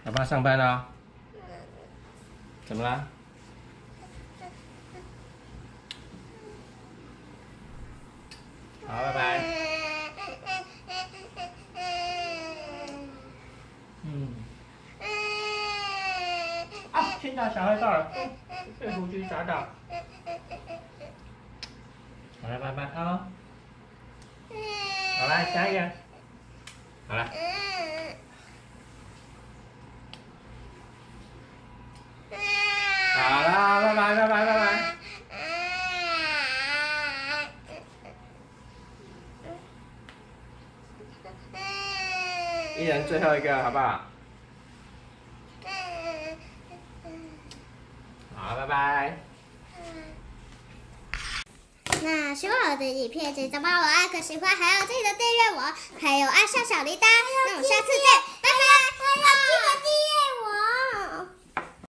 老爸上班了，怎么啦？好，拜拜。啊，听到小孩到了，被胡须砸到。好了，拜拜啊。好了，下一个。好了。好了，拜拜拜拜拜拜。一人最后一个，好不好？好，拜拜。 那喜欢我的影片，记得帮我按个喜欢，还要记得订阅我，还有按下小铃铛。那我们下次见。